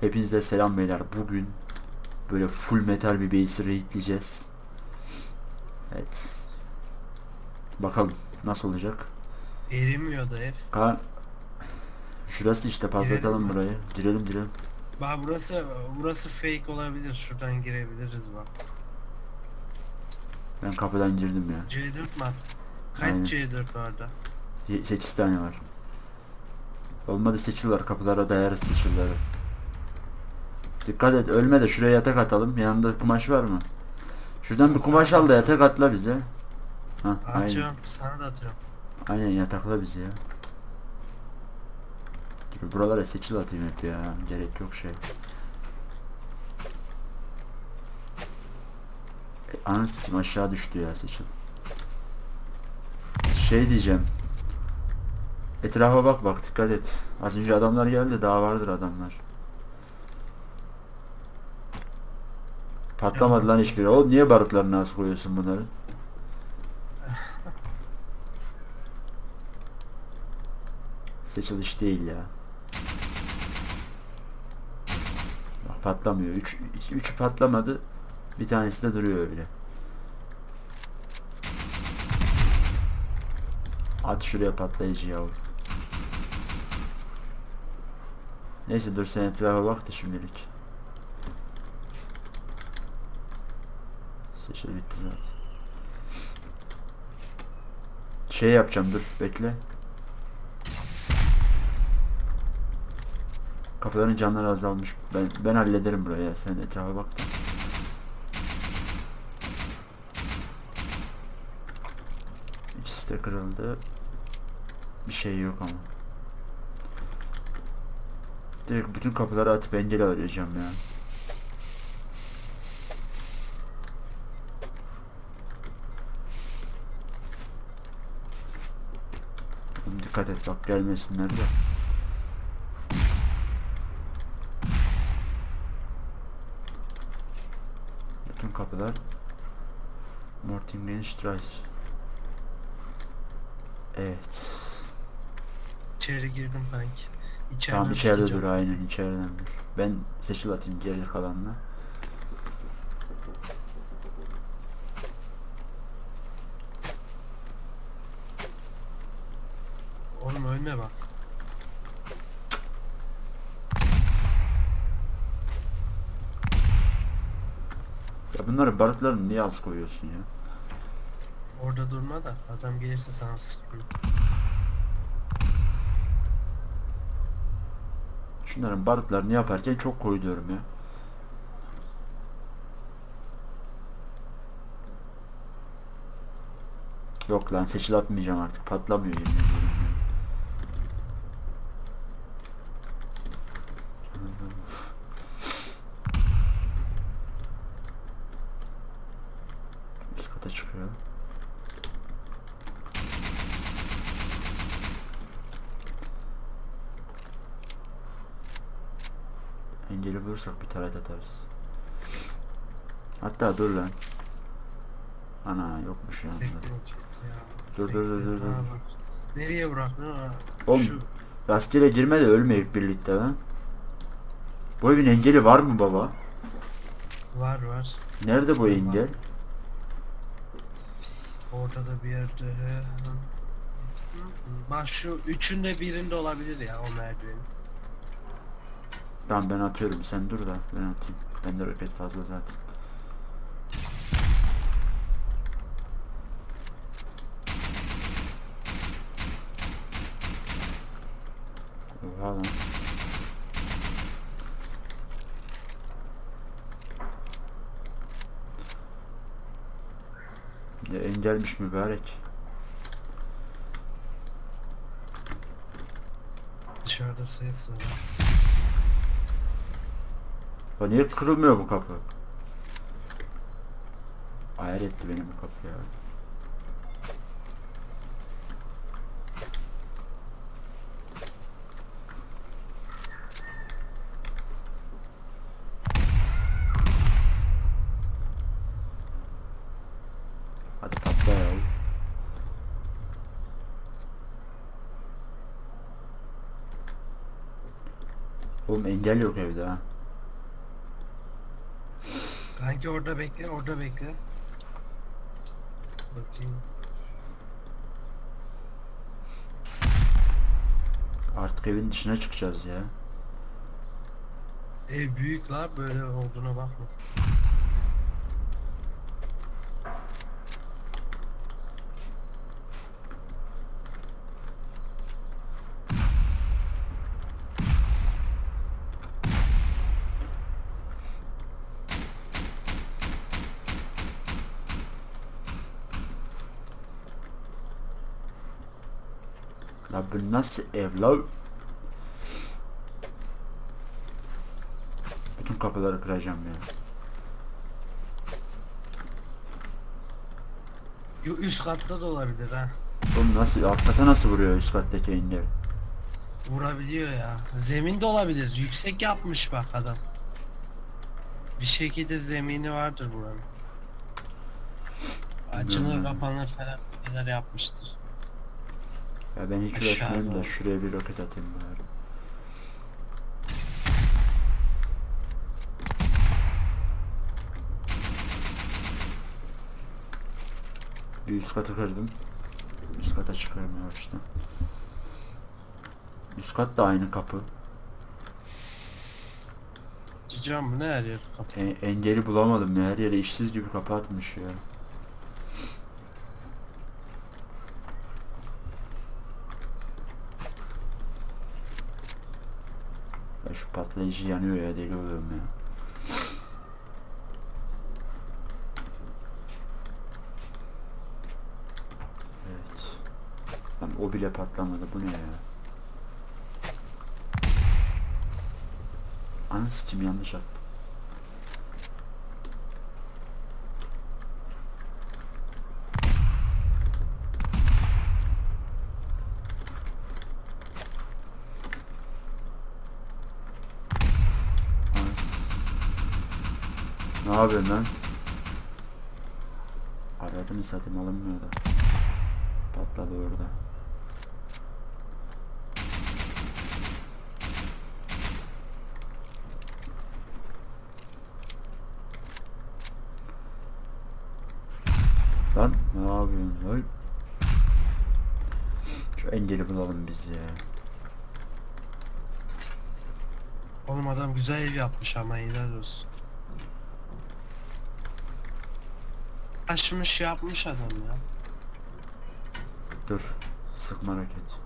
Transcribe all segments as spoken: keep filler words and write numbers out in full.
Hepinize selam beyler. Bugün böyle full metal bir base'i raidleyeceğiz. Evet. Bakalım nasıl olacak. Erimiyor da ev. Ka Şurası işte, Girelim patlatalım mi? burayı. Girelim girelim. Bak burası burası fake olabilir. Şuradan girebiliriz bak. Ben kapıdan girdim ya. C dört mü? Kaç Aynen. C dört vardı? sekiz tane var. Olmadı seçil var. Kapılara dayarız seçilleri. Dikkat et ölme de, şuraya yatak atalım. Yanında kumaş var mı? Şuradan bir kumaş al da yatak atla bize. Ha, aynen. Atıyorum. Sana da atıyorum. Aynen yatakla bizi ya. Dur, buralara seçil atayım hep ya. Gerek yok şey. E, anasını satayım, aşağı düştü ya seçil. Şey diyeceğim. Etrafa bak bak, dikkat et. Az önce adamlar geldi, daha vardır adamlar. Patlamadı lan hiçbiri. Oğlum niye barutlarını az koyuyorsun bunları? Seçil iş değil ya. Bak patlamıyor. Üç, üçü patlamadı. Bir tanesi de duruyor öyle. At şuraya patlayıcı yavrum. Neyse dur, sen etrafa bak da şimdilik. Seçil bitti zaten. Şey yapacağım, dur bekle. Kapıların canları azalmış. Ben ben hallederim buraya. Sen etrafa bak da. İkisi de kırıldı. Bir şey yok ama. Direkt bütün kapıları atıp engel arayacağım ya. Dikkat et bak, gelmesinler de. Bütün kapılar Mortingenstrasse. Evet. İçeri girdim kanki. İçeriden Tamam içeride dur, tutacağım. aynen içeriden dur. Ben seçil atayım geri kalanla. Oğlum ölme bak. Ya bunları barutlarını niye az koyuyorsun ya? Orada durma da adam gelirse sana sıkıyor. Şunların barutlarını yaparken çok koyuyorum ya. Yok lan, seçil atmayacağım artık, patlamıyor yemin ediyorum ya. Üst kata çıkıyor. Engeli bulursak bir taret atarız. Hatta dur lan. Ana yokmuş ya. Bekle bakayım ya. Dur dur dur dur dur. Ha, bak. Nereye bıraktın ha? Oğlum Şu rastgele girme de ölmeyip birlikte lan. Bu evin engeli var mı baba? var var. Nerede bu engel? Ortada bir yerde. Bak şu üçünde birinde olabilir ya o merdiven. Tamam ben atıyorum, sen dur da ben atayım. Bende roket fazla zaten. Oha lan. Ne engelmiş mübarek. Dışarıda ses var. Ya niye kırılmıyor bu kapı? Ayar etti benim bu kapı ya. Hadi patla ya. Oğlum engel yok evde ha. Kanki orada bekle, orada bekle. Bakayım. Artık evin dışına çıkacağız ya. Ev büyük la, böyle olduğuna bakma. La bu nasıl ev la? Bütün kapıları kıracağım ya. Yo, üst katta da olabilir ha. Oğlum nasıl, alt kata nasıl vuruyor üst kattaki engel? Vurabiliyor ya. Zemin de olabilir. Yüksek yapmış bak adam. Bir şekilde zemini vardır buranın. Açılır Hmm. kapanır falan şeyler yapmıştır. Ya ben hiç Aşağı uğraşmayayım da doğru. şuraya bir roket atayım bari. Bir üst katı kırdım. Üst kata çıkarım yavaştan. Üst kat da aynı kapı. Cicam bu ne her yer kapı. E engeli bulamadım ya, her yere işsiz gibi kapı atmış ya. Ya şu patlayıcı yanıyor ya, deli oluyorum ya. Evet. Lan o bile patlamadı, bu ne ya? Anı sıçım, yanlış attım. Ne yapıyorsun lan? Aradım satayım, alınmıyor da. Patladı orada. Lan ne yapıyorsun lan? Şu engeli bulalım biz ya. Oğlum adam güzel ev yapmış ama helal olsun. Açmış yapmış adam ya. Dur. Sıkma roket.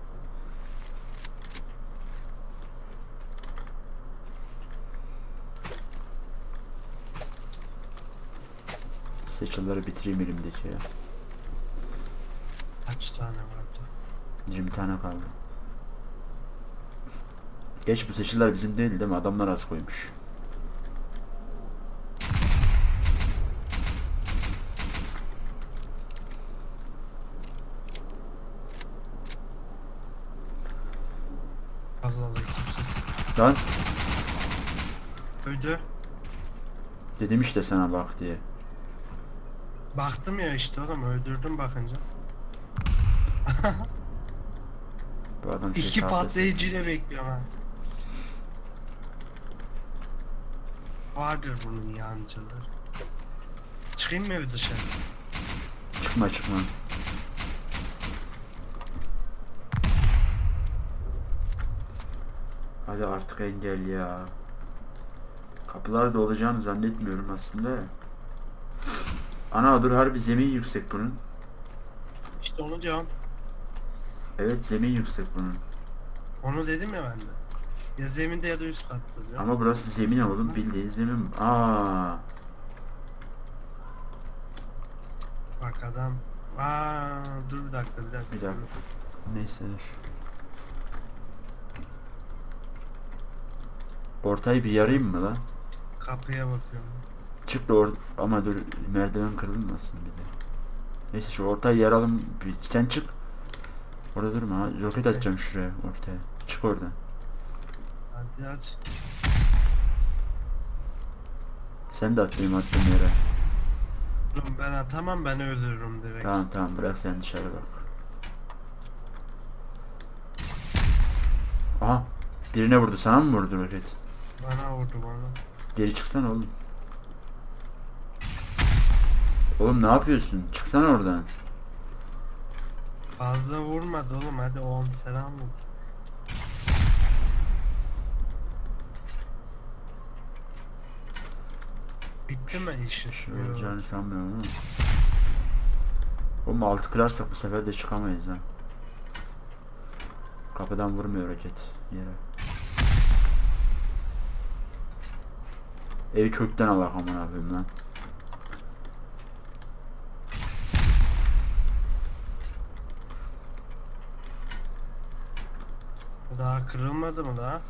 Seçilleri bitireyim elimdeki ya. Kaç tane vardı? yirmi tane kaldı. Geç, bu seçiler bizim değil değil mi? Adamlar az koymuş. Allah Allah kimsiz. Lan Öldü. dedim işte sana bak diye. Baktım ya işte oğlum, öldürdüm bakınca. Bu adam şey İki tahtası. patlayıcıyla bekliyorum ha. Vardır bunun yancıları. Çıkayım mı ev dışarı? Çıkma çıkma. Hadi artık engel ya. Kapılar da olacağını zannetmiyorum aslında. Ana dur, harbi zemin yüksek bunun. İşte onu diyorum. Evet, zemin yüksek bunun. Onu dedim ya ben de. Ya zeminde ya da üst katta diyor. Ama burası zemin oğlum, bildiğin zemin. Aa, Bak adam. Aa, dur bir dakika bir dakika. bir dakika. Neyse dur. Ortayı bir yarayım mı lan? Kapıya bakıyorum. Çık da or ama dur, merdiven kırılmasın bir de. Neyse şu ortayı yaralım. Bir, sen çık. Orada durma ha. Roket atacağım şuraya, ortaya. Çık oradan. Hadi aç. Sen de at benim attığım yere. Oğlum ben atamam, ben öldürürüm direkt. Tamam tamam, bırak sen dışarı bak. Aha. Birine vurdu, sana mı vurdu roket? Bana vurdu bana. Geri çıksana oğlum. Oğlum ne yapıyorsun? Çıksana oradan. Fazla vurmadı oğlum, hadi on falan vur. Bitti mi işin? Bir şey Yo. olacağını sanmıyorum ama. Oğlum altı kırarsak bu sefer de çıkamayız ha. Kapıdan vurmuyor roket yere. Evi kökten alak aman abim lan. Daha kırılmadı mı daha?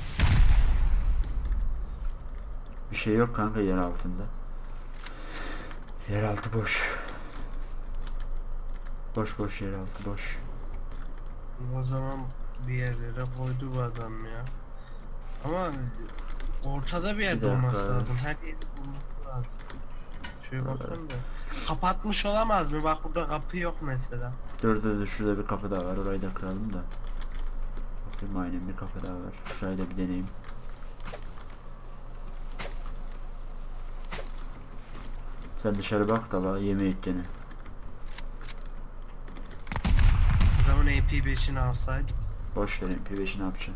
Bir şey yok kanka yer altında. Yer altı boş. Boş boş yer altı boş. O zaman bir yerlere koydu bu adam ya. Ama ortada bir yerde Bir dakika olması ya. lazım. Her yeri bulması lazım. Şöyle bakalım da. Kapatmış olamaz mı? Bak burada kapı yok mesela. Dur dur dur şurada bir kapı daha var orayı da kıralım da. Bakayım aynen bir kapı daha var. Şurayı da bir deneyeyim. Sen dışarı bak da la yemeği gene. O zaman A P beşini alsaydık. Boş verin P beşi ne yapacaksın?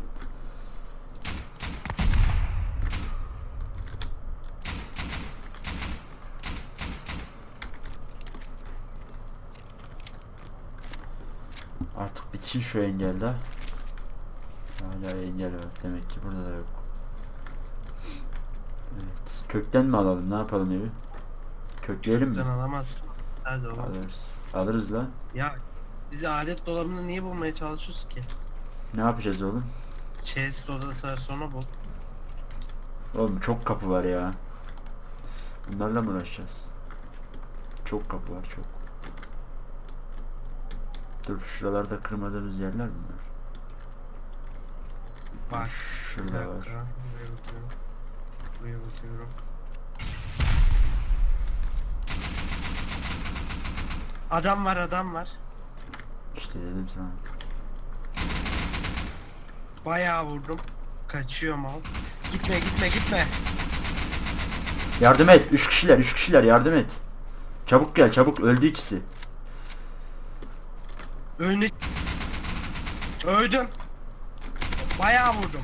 Artık bitsin şu engelde. Hala engel var. Demek ki burada da yok. Evet. Kökten mi alalım? Ne yapalım evi? Kökleyelim mi? Sen alamazsın. Hadi oğlum. Alırız. Alırız lan. Ya bizi alet dolabını niye bulmaya çalışıyorsun ki? Ne yapacağız oğlum? Chest odası var, sonra bul. Oğlum çok kapı var ya. Bunlarla mı uğraşacağız? Çok kapı var çok. Dur şuralarda kırmadığımız yerler mi var? Bak. Şurada Bir dakika. var. Buraya bakıyorum. Buraya bakıyorum. Adam var, adam var. İşte dedim sana. Bayağı vurdum. Kaçıyor mal. Gitme gitme gitme. Yardım et. Üç kişiler, üç kişiler yardım et. Çabuk gel, çabuk öldü ikisi. Önüne... Öldüm. Bayağı vurdum.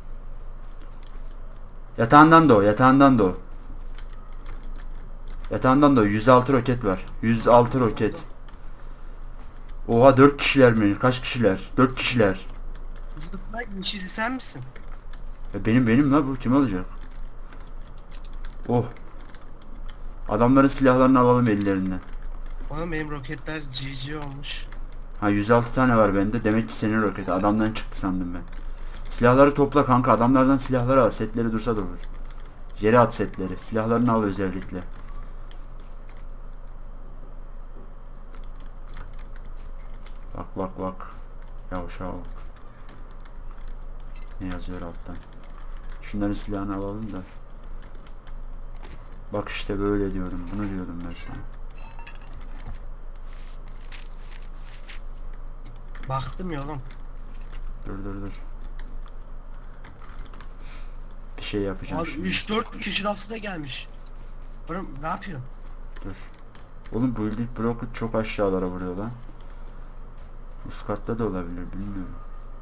Yatağından doğ, yatağından doğ. Yatağından doğ. yüz altı roket var. yüz altı roket. Oha dört kişiler mi? Kaç kişiler? dört kişiler. Zıpla, inşizi sen misin? E benim benim la bu kim olacak? Oh. Adamların silahlarını alalım ellerinden. Oğlum benim roketler G G olmuş. Ha yüz altı tane var bende. Demek ki senin roketi. Adamdan çıktı sandım ben. Silahları topla kanka. Adamlardan silahları al. Setleri dursa da olur. Yere at setleri. Silahlarını al özellikle. Bak bak bak. Yavşağa bak. Ne yazıyor alttan? Şunların silahını alalım da. Bak işte böyle diyorum. Bunu diyorum ben sana. Baktım ya oğlum. Dur dur dur. Bir şey yapacağım Abi şimdi. üç dört kişi nasıl da gelmiş. Oğlum ne yapıyorsun? Dur. Oğlum bu building block çok aşağılara vuruyor lan. Üst katta da olabilir bilmiyorum.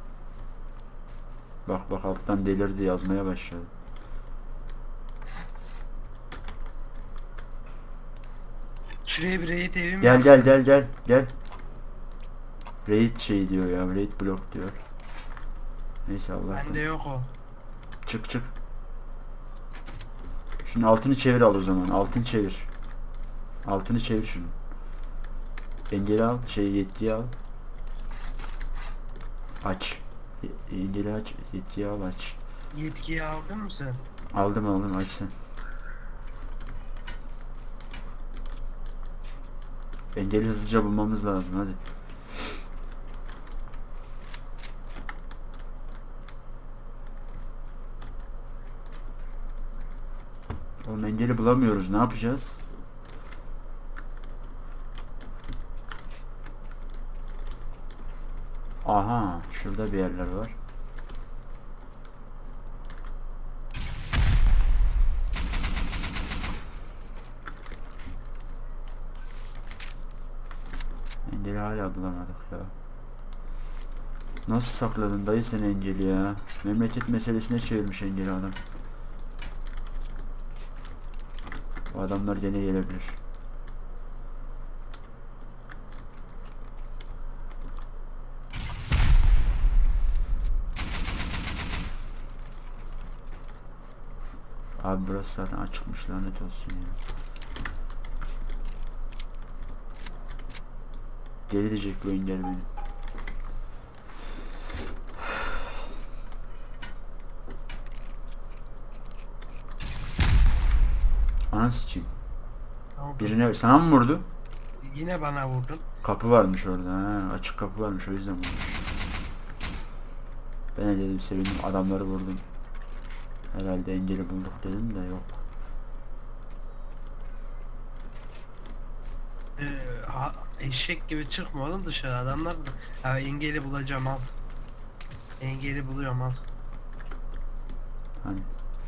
Bak bak alttan delirdi yazmaya başladı. Şuraya bir raid evi mi Gel yapsam? gel gel gel gel. Raid şey diyor ya raid block diyor. Neyse Allah'tan. Bende yok o. Çık çık. Şunun altını çevir al o zaman. Altını çevir. Altını çevir şunu. Engeli al. Şey yetkiyi al. Aç. E- Engeli aç. Yetkiyi al aç. Yetkiyi aldın mı sen? Aldım aldım aç sen. Engeli hızlıca bulmamız lazım hadi. Oğlum engeli bulamıyoruz. Ne yapacağız? Aha, şurada bir yerler var. hala bulamadık ya. Nasıl sakladın dayı sen Engel'i ya? Memleket meselesine çevirmiş Engel'i adam. O adamlar gene gelebilir. Abi burası zaten açıkmış, lanet olsun ya. Deli diyecek bu Engel benim. Ananı sıçayım. Tamam. Birine sana mı vurdu? Yine bana vurdun. Kapı varmış orada, ha, açık kapı varmış, o yüzden vurmuş. Ben de dedim sevindim, adamları vurdum. Herhalde Engel'i bulduk dedim de yok. Ee, ha- eşek gibi çıkma oğlum dışarı, adamlar ya engeli bulacağım al. Engeli buluyorum al. Hani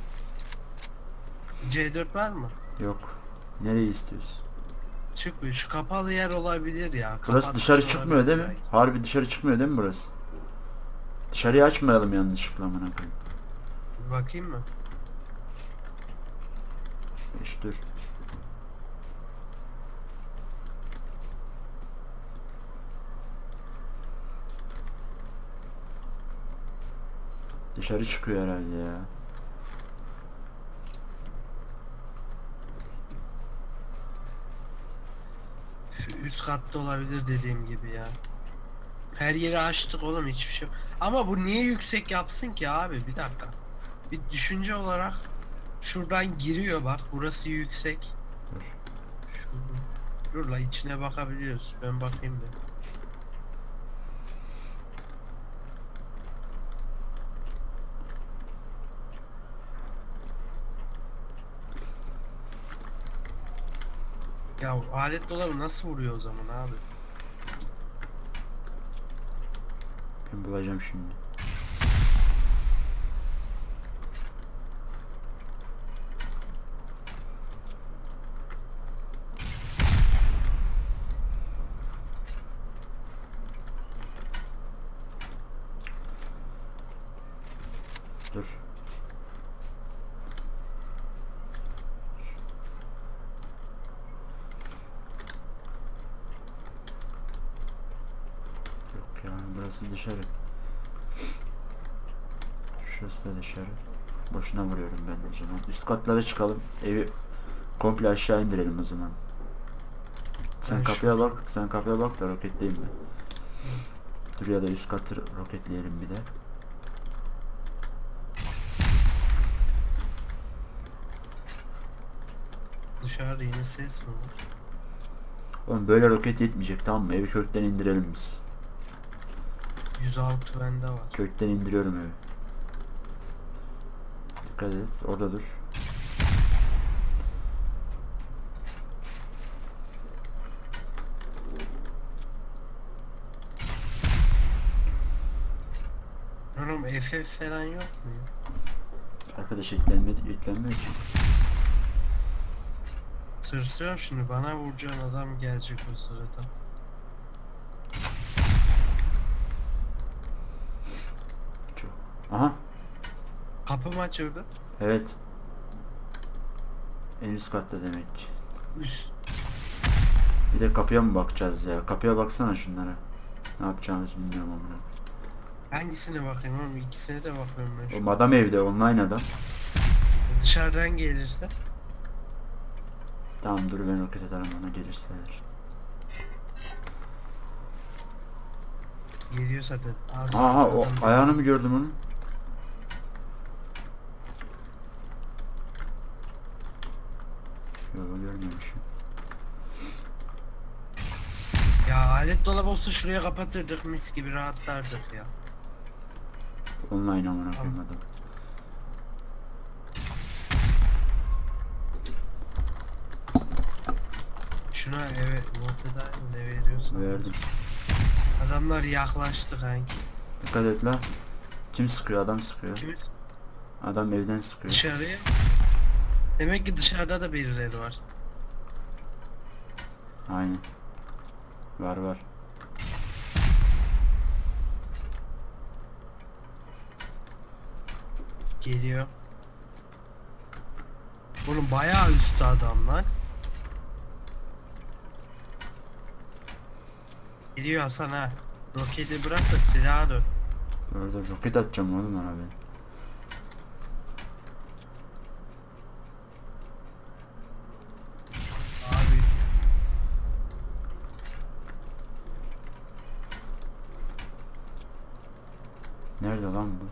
C dört var mı? yok. Nereyi istiyorsun? Çıkmıyor. Şu kapalı yer olabilir ya. Burası Kapatmış dışarı çıkmıyor olabilir değil mi? belki. Harbi dışarı çıkmıyor değil mi burası? Dışarıyı açmayalım yanlışlıkla amına koyayım. Bir bakayım mı? Beş dur. Dışarı çıkıyor herhalde ya. Şu üst katta olabilir dediğim gibi ya. Her yeri açtık oğlum, hiçbir şey yok. Ama bu niye yüksek yapsın ki abi, bir dakika. Bir düşünce olarak şuradan giriyor bak, burası yüksek. Dur. Şuradan. Dur la, içine bakabiliyoruz. Ben bakayım bir. Ya alet dolabı nasıl vuruyor o zaman abi? Ben bulacağım şimdi. Dur. Yok ya, burası dışarı. Şurası da dışarı. Boşuna vuruyorum ben o zaman. Üst katlara çıkalım. Evi komple aşağı indirelim o zaman. Sen Ben kapıya şu- bak, sen kapıya bak da roketleyeyim ben. Dur, ya da üst katı roketleyelim bir de. Dışarıda yine ses mi var? Oğlum böyle roket yetmeyecek, tamam mı? Evi kökten indirelim biz. yüz altı bende var. Kökten indiriyorum evi. Dikkat et, orada dur. Oğlum F F falan yok mu ya? Arkadaş eklenmedi, eklenmiyor ki. Tırsıyorum şimdi, bana vuracağın adam gelecek o sırada. Çok. Aha, Kapı mı açıldı? evet. En üst katta demek ki. Üst. Bir de kapıya mı bakacağız ya? Kapıya baksana şunlara. Ne yapacağımızı bilmiyorum amına. Hangisine bakayım oğlum? İkisine de bakıyorum ben şu. O adam evde, online adam. Dışarıdan gelirse. Tamam dur, ben roket atarım ona gelirse eğer. Geliyor zaten. Az Aha, o adam- ayağını mı gördüm onun? Yok, görmemişim. Ya alet dolabı olsa şuraya kapatırdık, mis gibi rahatlardık ya. Online amına koyayım adam. Şuna eve noteda ne veriyorsun? Verdim. Adamlar yaklaştı kanki. Dikkat et la. Kim sıkıyor? Adam sıkıyor. Kimiz? Adam evden sıkıyor. Dışarıya. Demek ki dışarıda da birileri var. Aynen. Var var. Geliyor. Oğlum bayağı üstü adam lan. Geliyor Hasan ha. Roketi bırak da silahı dön. Orada roket atacağım oğlum bana ben. Abi Nerede lan bu?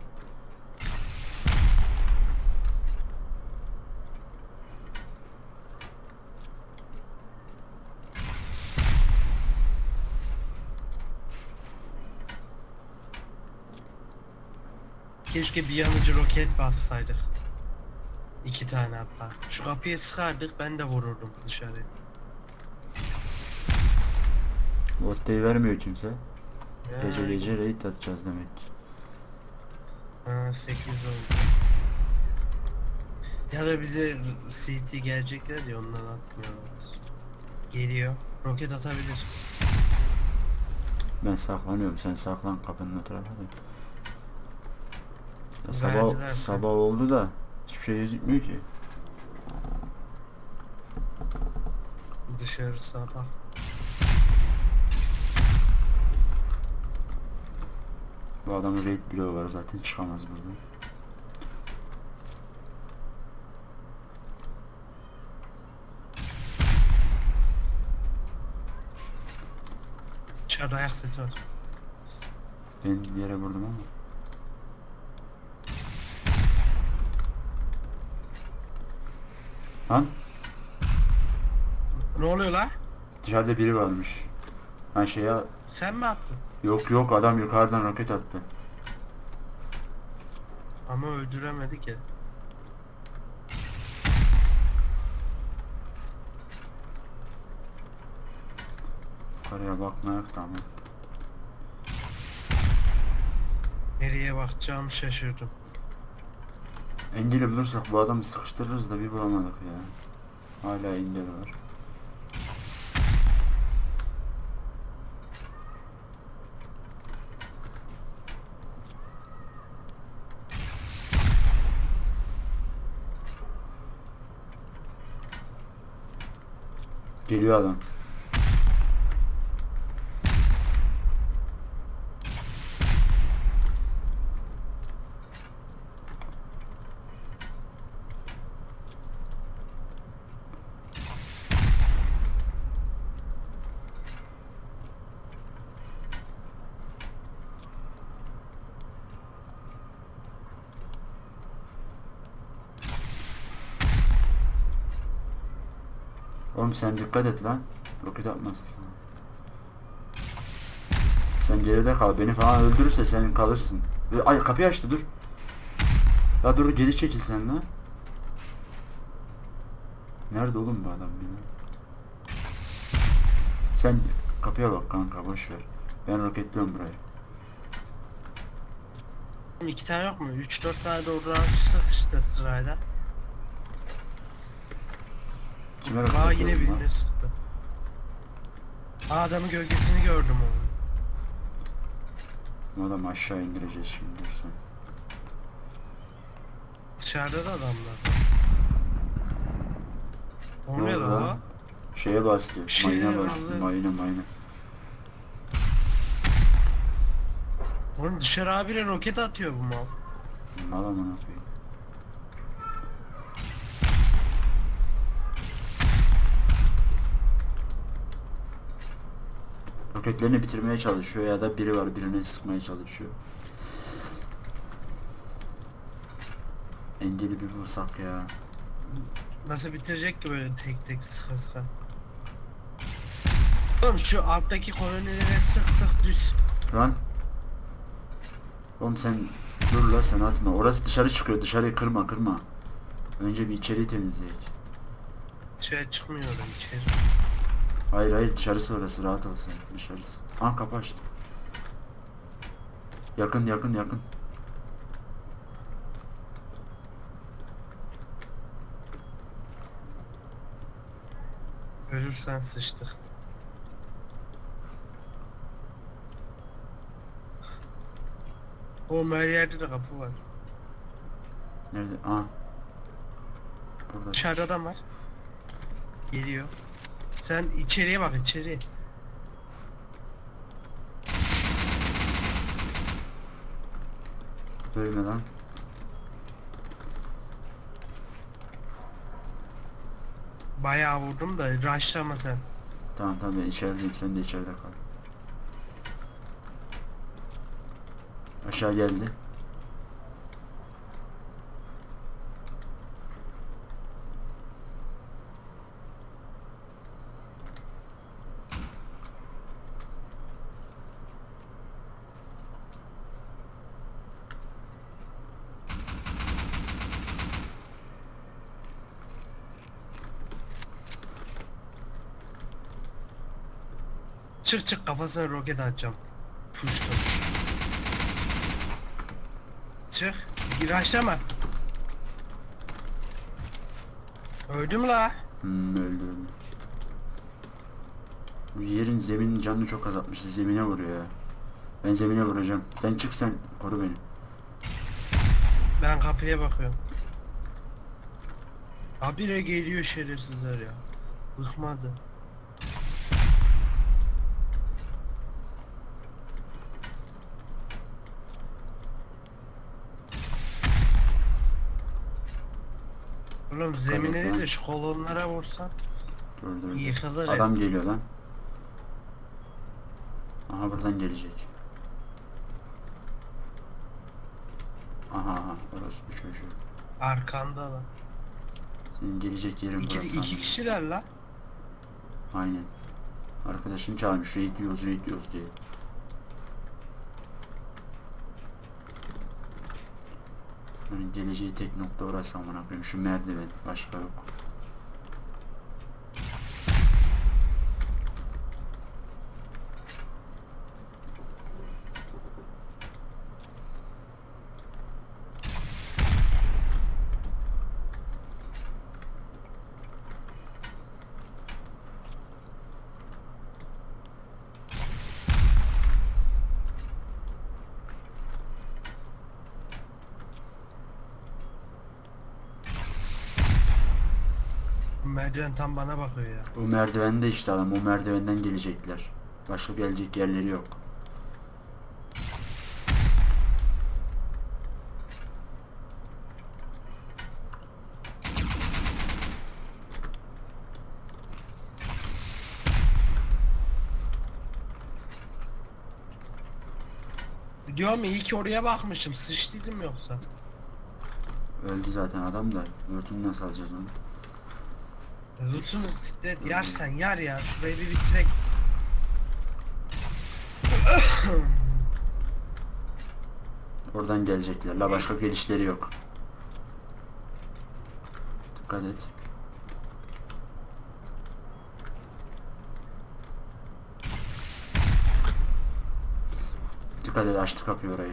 keşke bir yanıcı roket bassaydık. İki tane hatta. Şu kapıya sıkardık, ben de vururdum dışarı. Ortayı vermiyor kimse. Gece Yani, gece raid atacağız demek. ha, sekiz oldu. Ya da bize C T gelecekler ya, ondan atmıyorlar. Geliyor. Roket atabilir. Ben saklanıyorum, sen saklan kapının o tarafa da. Ya Verdiler sabah mi? sabah oldu da hiçbir şey gözükmüyor ki. Dışarı sabah. Bu adamın raid bloğu var zaten, çıkamaz buradan. Dışarıda ayak sesi var. Ben bir yere vurdum ama. Lan Ne oluyor la? dışarıda biri varmış. Ha şeye, Sen mi attın? yok yok, adam yukarıdan roket attı. Ama öldüremedi ki. Yukarıya bakmayak da ama. Nereye bakacağımı şaşırdım. Engeli bulursak bu adamı sıkıştırırız da bir bulamadık ya. Hala engel var. Geliyor adam. Oğlum sen dikkat et lan. Roket atmazsın. Sen geride kal. Beni falan öldürürse senin kalırsın. Ay kapıyı açtı, dur. Ya dur, geri çekil sen lan. Nerede oğlum bu adam ya? Sen kapıya bak kanka, boş ver. Ben roketliyorum burayı. İki tane yok mu? Üç dört tane de oradan sık işte sırayla. Kime Aa roketliyorum yine lan? birini sıktı. Aa adamın gölgesini gördüm onu. Bu adamı aşağı indireceğiz şimdi. Sen. Dışarıda da adamlar. O Ne ne oldu la? lan? Şeye bastı. Bir şey Mayına de bastı. vallahi. Mayına mayına. Oğlum dışarı habire roket atıyor bu mal. Mal amına koyayım. Roketlerini bitirmeye çalışıyor ya da biri var, birini sıkmaya çalışıyor. Engeli bir bulsak ya. Nasıl bitirecek ki böyle tek tek sıka sıka? Oğlum şu alttaki kolonilere sık sık düz. Lan. Oğlum sen dur la, sen atma. Orası dışarı çıkıyor. Dışarıyı kırma kırma. Önce bir içeriği temizleyek. Dışarı çıkmıyorum içeri. Hayır hayır, dışarısı orası, rahat ol sen. Dışarısı. Ah, kapı açtım. Yakın yakın yakın. Ölürsen sıçtık. Oğlum her yerde de kapı var. Nerede? Aa. Burada. Dışarıda adam var. Geliyor. Sen içeriye bak, içeri. Ölme lan. Bayağı vurdum da rushlama sen. Tamam tamam ben içerideyim, sen de içeride kal. Aşağı geldi. Çık çık, kafasına roket atacağım. Puştu. Çık. Rushlama. Öldü mü la? Hmm, öldü öldü. Bu yerin zeminin canını çok azaltmış. Zemine vuruyor ya. Ben zemine vuracağım. Sen çık, sen koru beni. Ben kapıya bakıyorum. Habire geliyor şerefsizler ya. Bıkmadı. Oğlum zemine lan. değil de şu kolonlara vursan Dur dur. dur. yıkılır. Adam geliyor lan. Aha buradan gelecek. Aha aha, orası bir çocuğu. Arkanda da. Senin gelecek yerin İki, burası. iki anladın. kişiler la. Aynen. Arkadaşın çağırmış. Raid diyoruz, raid diyoruz diye. Yani geleceği tek nokta orası amına koyayım. Şu merdiven. Başka yok. Merdiven tam bana bakıyor ya. O merdivende işte adam. O merdivenden gelecekler. Başka gelecek yerleri yok. Diyorum ya, iyi ki oraya bakmışım. Sıçtıydım yoksa. Öldü zaten adam da. Örtünü nasıl alacağız onu? Loot'unu siklet yar sen yar ya. Şurayı bir bitirek. Oradan gelecekler. La başka gelişleri yok. Dikkat et. Dikkat et, açtı kapıyı orayı.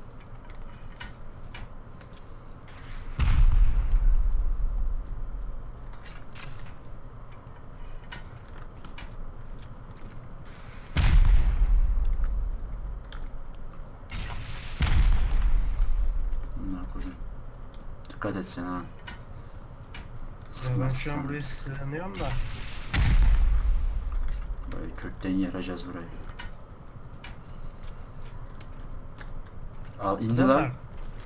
Bunlar koyun. Dikkat et sen ha. Ya ben Sıkmaz şu an sana. buraya sığınıyorum da. Böyle kökten yaracağız burayı. Al indi lan. Bunlar-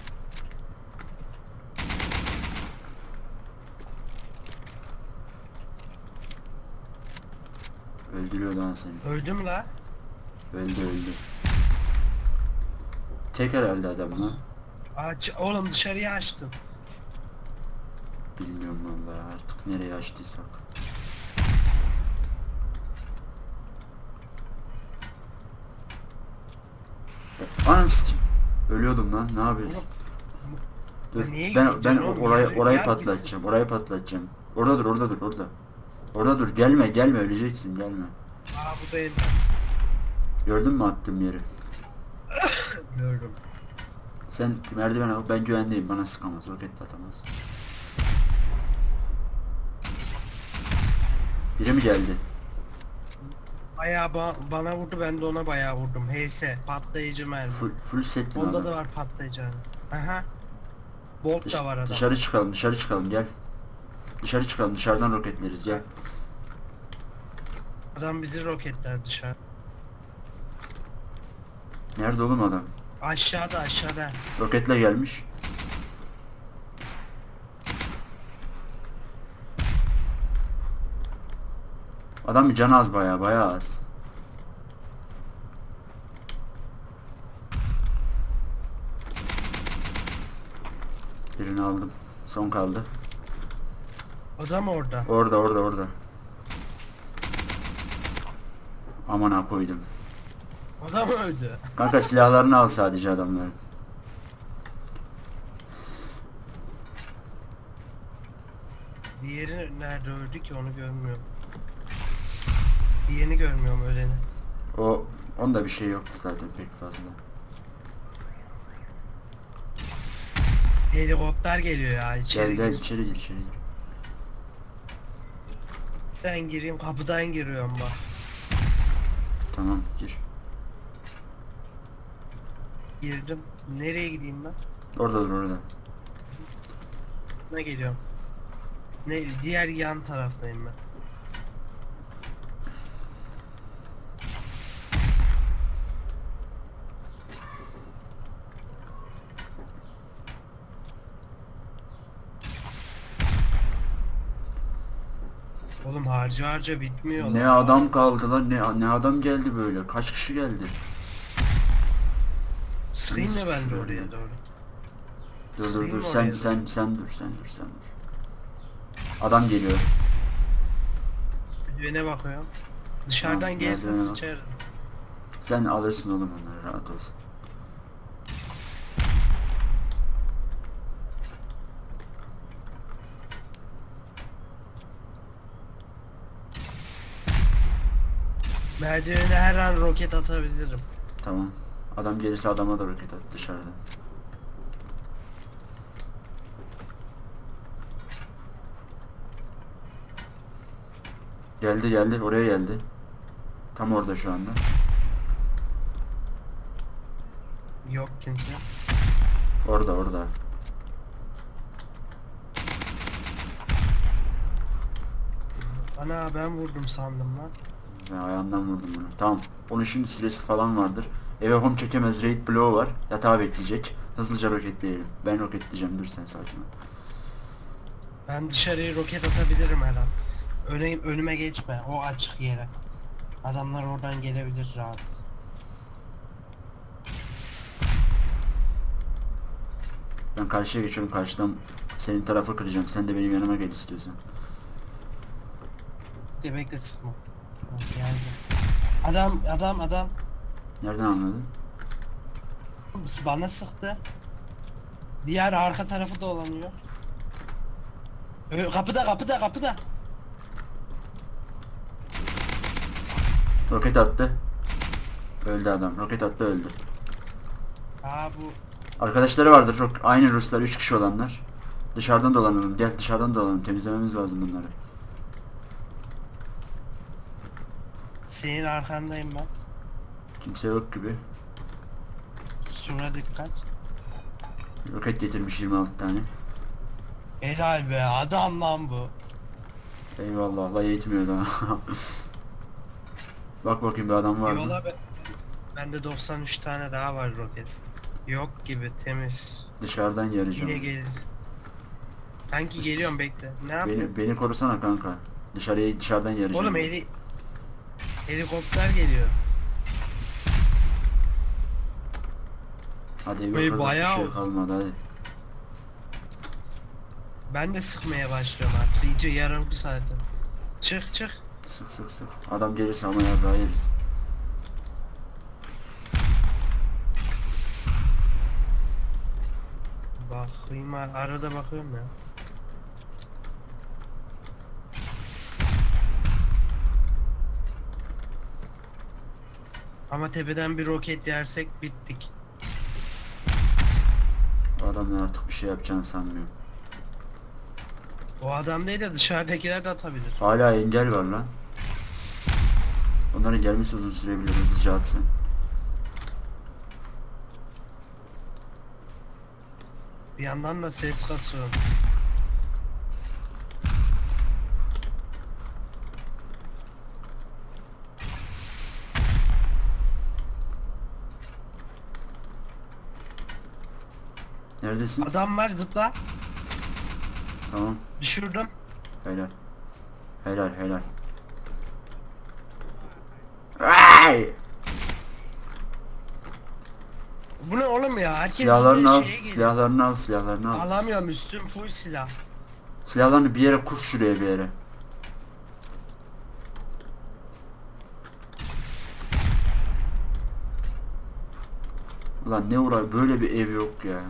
Öldürüyor lan seni. Öldü mü la? Öldü öldü. Tek herhalde adam ha. Aç oğlum, dışarıya açtım. Bilmiyorum vallahi artık nereye açtıysak. Ananı sikim. Ölüyordum lan, ne yapıyorsun? Dur Niye ben gidiyorsun ben oğlum? orayı Yer- orayı yer patlatacağım. Orayı patlatacağım. Orada dur, orada dur, orada. Orada dur, gelme gelme, öleceksin, gelme. Aa, bu değil. Gördün mü attığım yeri? Gördüm. Sen merdiven al, ben güvendeyim, bana sıkamaz, roket de atamaz. Biri mi geldi? Bayağı ba- bana vurdu, ben de ona bayağı vurdum. H S patlayıcı mermi. Full, full setli Onda adam. da var patlayıcı. Aha. Bolt Dış- da var adam. dışarı çıkalım, dışarı çıkalım gel. Dışarı çıkalım, dışarıdan roketleriz gel. Adam bizi roketler dışarı. Nerede oğlum adam? Aşağıda aşağıda. Roketler gelmiş. Adam bir canı az baya baya az. Birini aldım. Son kaldı. Adam orada. Orada orada orada. Amına koydum. Adam öldü. Kanka silahlarını al sadece adamların. Diğeri nerede öldü ki onu görmüyorum. Diğerini görmüyorum öleni. O onda bir şey yoktu zaten pek fazla. Helikopter geliyor ya içeri. Gel gel gir. içeri gir içeri gir. Ben gireyim kapıdan giriyorum bak. Tamam gir. Girdim. Nereye gideyim ben? Orada dur orada. Ne geliyorum? Ne diğer yan taraftayım ben. Oğlum harca harca bitmiyor. Ne lan. adam kaldı lan ne ne adam geldi böyle. Kaç kişi geldi? Sıkayım mı ben de Şöyle. oraya doğru? Dur dur Sıkayım dur mı sen oraya sen doğru? sen dur sen dur sen dur. Adam geliyor. Düğüne bakıyorum. Dışarıdan Tamam, gelsin merdivene bak. sıçarım. Sen alırsın oğlum onları rahat olsun. Merdivene her an roket atabilirim. Tamam. Adam gelirse adama da roket at dışarıdan. Geldi geldi oraya geldi. Tam orada şu anda. Yok kimse. Orada orada. Ana ben vurdum sandım lan. Ben ayağından vurdum bunu. Tamam. Onun şimdi süresi falan vardır. Eve home çekemez. Raid blow var. Yatağı bekleyecek. Hızlıca roketleyelim. Ben roketleyeceğim. Dur sen sakin ol. Ben dışarıya roket atabilirim her an. Öne, önüme geçme o açık yere. Adamlar oradan gelebilir rahat. Ben karşıya geçiyorum. Karşıdan senin tarafa kıracağım. Sen de benim yanıma gel istiyorsan. De bekle sıkma. Ha, geldi. Adam adam adam Nereden anladın? bana sıktı. Diğer arka tarafı dolanıyor. Ö, kapıda kapıda kapıda. Roket attı. Öldü adam. Roket attı öldü. Aa bu Arkadaşları vardır. Rok- Aynı Ruslar. üç kişi olanlar. Dışarıdan dolanalım. Gel dışarıdan dolanalım. Temizlememiz lazım bunları. senin arkandayım ben. Kimse yok gibi. Şuna dikkat. Roket getirmiş yirmi altı tane. Helal be adam lan bu. Eyvallah. Allah yetmiyor daha. Bak bakayım bir adam var mı? Yola be. Bende doksan üç tane daha var roket. Yok gibi temiz. Dışarıdan yarayacağım. Yine gelir. Sanki geliyorum bekle. Ne yapayım? Beni, beni korusana kanka. Dışarıya dışarıdan yarayacağım. Oğlum heli... Helikopter geliyor. Hadi Bey, yok bir bayağı şey oldu. kalmadı hadi. Ben de sıkmaya başlıyorum artık. İyice yarıldı zaten. Çık çık. Sık sık sık. Adam gelirse ama yarrağı yeriz. Bakayım ar- arada bakıyorum ya. Ama tepeden bir roket yersek bittik. O adamın artık bir şey yapacağını sanmıyorum. O adam değil de dışarıdakiler de atabilir. Hala engel var lan. Onların gelmesi uzun sürebilir. Hızlıca atsın. Bir yandan da ses kasıyorum. Neredesin? Adam var, zıpla. Tamam. Düşürdüm. Helal. Helal helal. Ay! Bu ne oğlum ya? Herkes Silahlarını bir al, şeye geliyor. silahlarını al, silahlarını al. Alamıyorum, üstüm full silah. Silahlarını bir yere kus, şuraya bir yere. Ulan ne uğrar, böyle bir ev yok ya.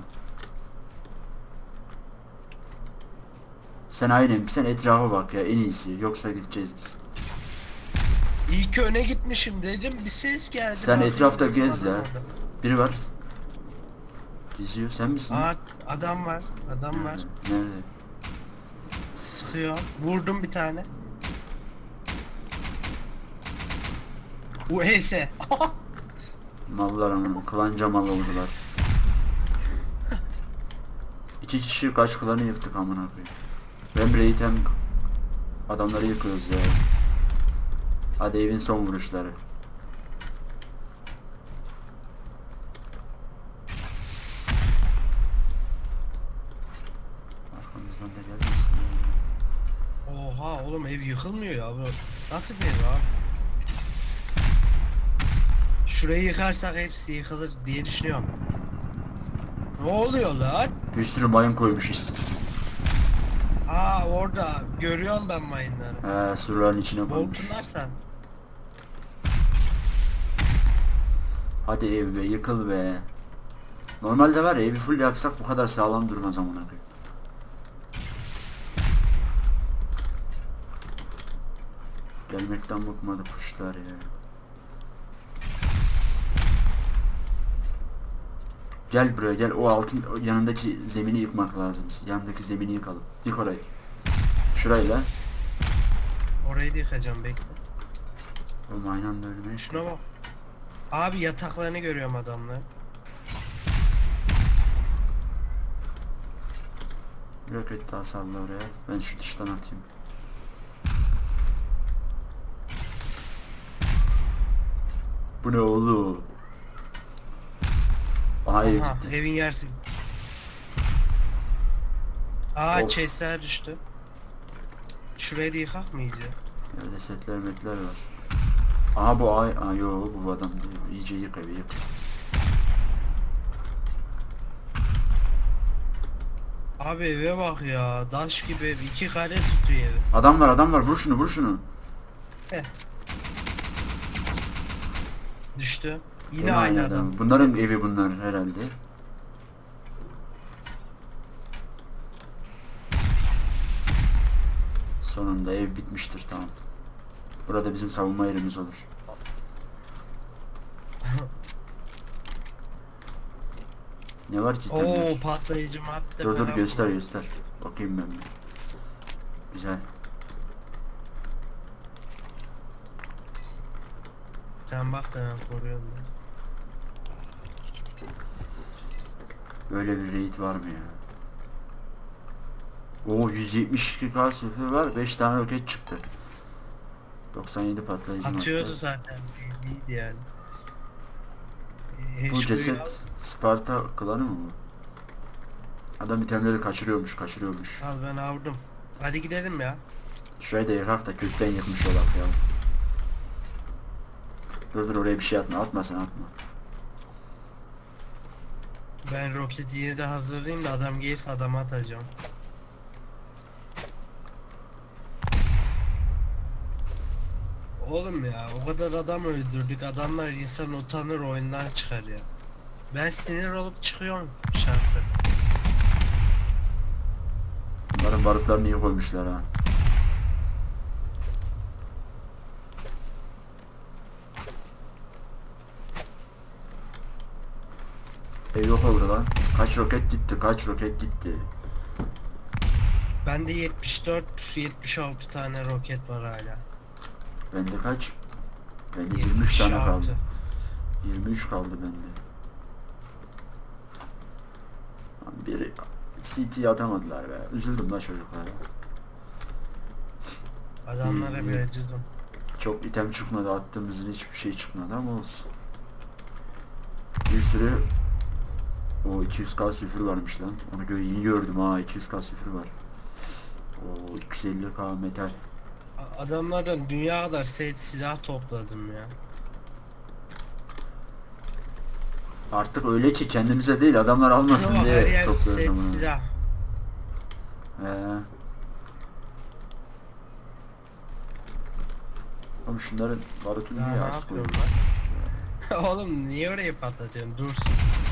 Sen aynen, sen etrafa bak ya, en iyisi, yoksa gideceğiz biz. İyi ki öne gitmişim dedim, bir ses geldi. Sen Bakın, etrafta dedim, gez adam ya. orada. Biri var. Geziyor, sen misin? Aa, adam var, adam var. Nerede? Sıkıyor. Vurdum bir tane. Bu H'se. Mallar amına, klanca mal oldular. İki kişi kaç klanı yıktık amına koyayım. Hem raid hem adamları yıkıyoruz ya. Hadi evin son vuruşları. Arkamızdan da gelmesin. Oha oğlum, ev yıkılmıyor ya bu. Nasıl bir ev abi? Şurayı yıkarsak hepsi yıkılır diye düşünüyorum. Ne oluyor lan? Bir sürü mayın koymuş işsiz. Aa, orada görüyorum ben mayınları. He, surların içine koymuş. Boltunlar sen. Hadi ev be, yıkıl be. Normalde var ya, evi full yapsak bu kadar sağlam durmaz amına koyayım. Gelmekten bıkmadı kuşlar ya. Gel buraya gel, o altın o yanındaki zemini yıkmak lazım. Yanındaki zemini yıkalım. Yık orayı. Şurayla. Orayı da yıkacağım, bekle. Oğlum aynı anda ölmeye. Şuna bak. Abi yataklarını görüyorum adamlar. Roket daha salla oraya. Ben şu dıştan atayım. Bu ne oğlum? Hayır Aha, gitti. evin yersin. Aa, Of. chestler düştü. Şurayı da yıkak mı iyice? Nerede setler metler var. Aha bu ay, aa yo bu adam değil. İyice yık evi yık. Abi eve bak ya, daş gibi ev, iki kare tutuyor evi. Adam var adam var, vur şunu vur şunu. Düştü. Yine Gene aynı adam. Bunların evi bunlar herhalde. Sonunda ev bitmiştir, tamam. Burada bizim savunma yerimiz olur. Ne var ki? Oo, itemler? patlayıcı madde Dur dur falan. göster göster. Bakayım ben bir. Güzel. Sen bak da ben koruyorum ben. Böyle bir raid var mı ya? Oo yüz yetmiş iki K sıfır var, beş tane roket çıktı. doksan yedi patlayıcı Atıyordu madde. zaten. İyiydi yani. Ee, Bu şu ceset ya- Sparta klanı mı bu? Adam itemleri kaçırıyormuş kaçırıyormuş. Al, ben avdım. Hadi gidelim ya. Şurayı da yıkak da kökten yıkmış olak ya. Dur dur oraya bir şey atma, atma sen atma. Ben roketi yine de hazırlayayım da adam gelirse adama atacağım. Oğlum ya, o kadar adam öldürdük, adamlar insan utanır, oyundan çıkar ya. Ben sinir olup çıkıyorum şahsen. Bunların barutlarını iyi koymuşlar ha. Ev yok oldu lan. Kaç roket gitti, kaç roket gitti. Bende yetmiş dört yetmiş altı tane roket var hala. Bende kaç? Bende yirmi üç tane yetmiş altı. kaldı. yirmi üç kaldı bende. Lan biri C T'yi atamadılar be. Üzüldüm la çocuklara. Adamlara İyi, bir iyi. acıdım. Çok item çıkmadı, attığımızın hiçbir şey çıkmadı ama olsun. Bir sürü o iki yüz K süfür varmış lan. Onu gö yeni gördüm ha, iki yüz K süfür var. O iki yüz elli K metal. A- Adamlardan dünya kadar set silah topladım ya. Artık öyle ki kendimize değil adamlar Şuna almasın bak, her diye yer topluyoruz set ama. silah. He. Oğlum şunların barutunu Ya niye ne az yapıyorum koyuyorsun? ben? Oğlum niye orayı patlatıyorsun? Dursun.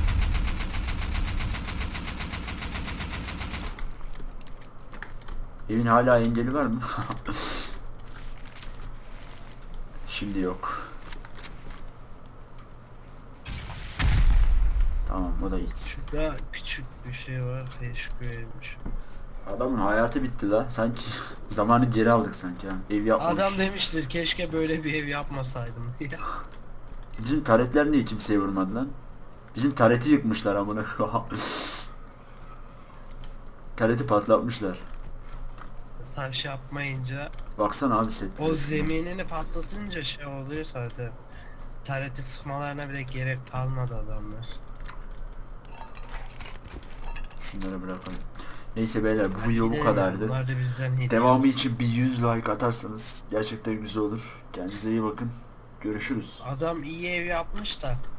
Evin hala engeli var mı? Şimdi yok. Tamam o da hiç. Şurada küçük bir şey var. Teşekkür edilmiş. Adamın hayatı bitti la. Sanki zamanı geri aldık sanki ha. Ev yapmamış. Adam demiştir keşke böyle bir ev yapmasaydım diye. Bizim taretler niye kimseye vurmadı lan? Bizim tareti yıkmışlar amına. Tareti patlatmışlar. Taş yapmayınca Baksana abi set. o zeminini patlatınca şey oluyor zaten. Tareti sıkmalarına bile gerek kalmadı adamlar. Şunları bırakalım. Neyse beyler bu video bu Gidelim, kadardı. bunlar da bizden hediye Devamı olsun. için bir yüz like atarsanız gerçekten güzel olur. Kendinize iyi bakın. Görüşürüz. Adam iyi ev yapmış da